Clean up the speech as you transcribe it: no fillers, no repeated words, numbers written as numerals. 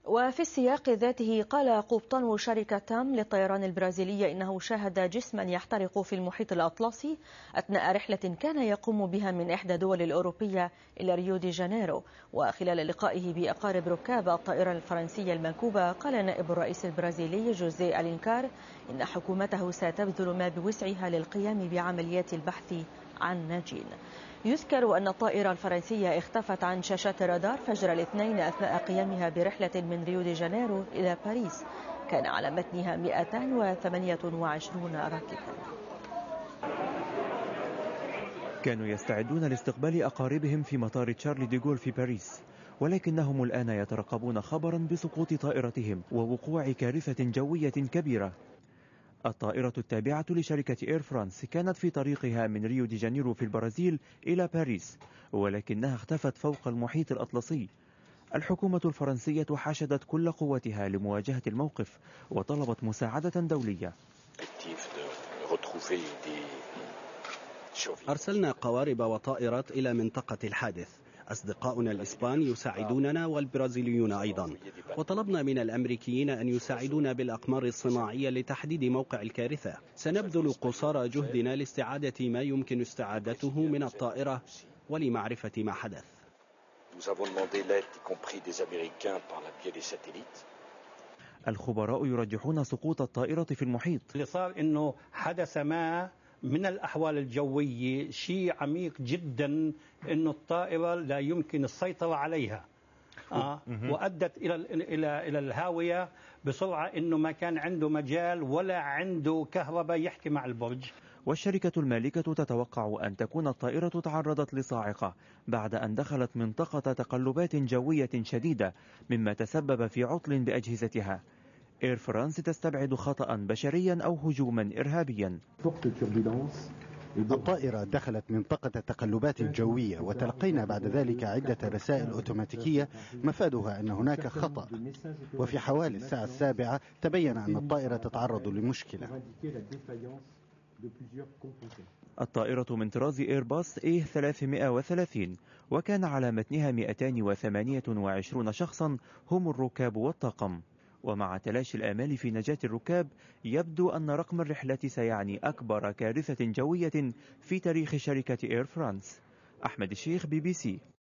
وفي السياق ذاته قال قبطان شركة تام للطيران البرازيلية إنه شاهد جسما يحترق في المحيط الأطلسي أثناء رحلة كان يقوم بها من إحدى الدول الأوروبية إلى ريو دي جانيرو. وخلال لقائه بأقارب ركاب الطائرة الفرنسية المنكوبة قال نائب الرئيس البرازيلي جوزيه ألينكار إن حكومته ستبذل ما بوسعها للقيام بعمليات البحث عن ناجين. يذكر أن الطائرة الفرنسية اختفت عن شاشات الرادار فجر الاثنين أثناء قيامها برحلة من ريو دي جانيرو إلى باريس كان على متنها 228 راكبا. كانوا يستعدون لاستقبال أقاربهم في مطار تشارل ديغول في باريس، ولكنهم الآن يترقبون خبرا بسقوط طائرتهم ووقوع كارثة جوية كبيرة. الطائرة التابعة لشركة إير فرانس كانت في طريقها من ريو دي جانيرو في البرازيل إلى باريس، ولكنها اختفت فوق المحيط الأطلسي. الحكومة الفرنسية حشدت كل قوتها لمواجهة الموقف وطلبت مساعدة دولية. أرسلنا قوارب وطائرات إلى منطقة الحادث. أصدقاؤنا الإسبان يساعدوننا والبرازيليون أيضا، وطلبنا من الأمريكيين أن يساعدونا بالأقمار الصناعية لتحديد موقع الكارثة. سنبذل قصارى جهدنا لاستعادة ما يمكن استعادته من الطائرة ولمعرفة ما حدث. الخبراء يرجحون سقوط الطائرة في المحيط. اللي صار إنه حدث ما من الأحوال الجوية شيء عميق جدا، إنه الطائرة لا يمكن السيطرة عليها وأدت إلى الهاوية بسرعة، إنه ما كان عنده مجال ولا عنده كهرباء يحكي مع البرج. والشركة المالكة تتوقع أن تكون الطائرة تعرضت لصاعقة بعد أن دخلت منطقة تقلبات جوية شديدة، مما تسبب في عطل بأجهزتها. إير فرانس تستبعد خطأ بشريا أو هجوما إرهابيا. الطائرة دخلت منطقة تقلبات جوية، وتلقينا بعد ذلك عدة رسائل أوتوماتيكية مفادها أن هناك خطأ، وفي حوالي الساعة 7 تبين أن الطائرة تتعرض لمشكلة. الطائرة من طراز إيرباص A330 وكان على متنها 228 شخصا هم الركاب والطاقم. ومع تلاشي الآمال في نجاة الركاب، يبدو أن رقم الرحلة سيعني أكبر كارثة جوية في تاريخ شركة إير فرانس. أحمد الشيخ، BBC.